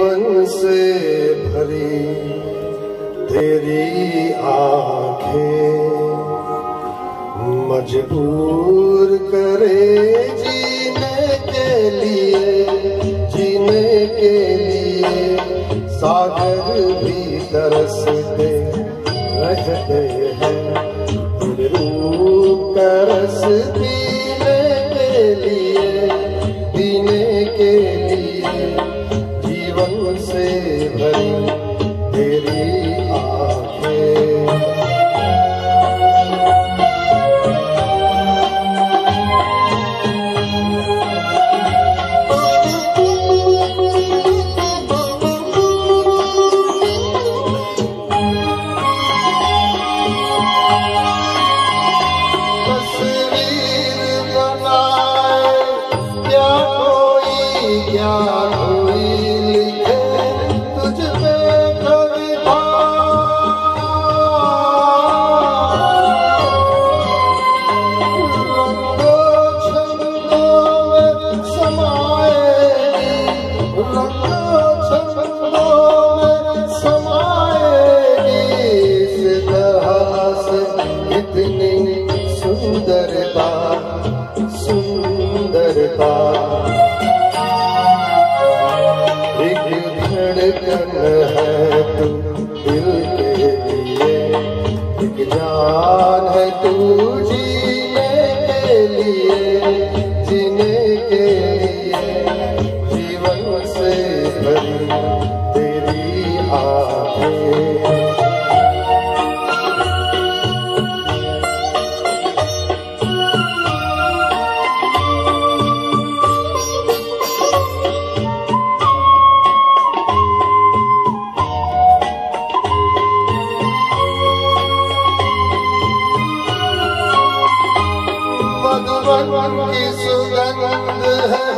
जीवन से भरी तेरी आंखें मजबूर करे जीने के लिए सागर भी तरसते रहते हैं तेरे रूप का रस पीने के लिए जीवन से भरी तेरी आंखें। सुंदरता एक धड़कन है तू दिल के लिए, एक जान है तू जीने के लिए जीवन से भरी तेरी आंखें। मधुबन की सुगंध है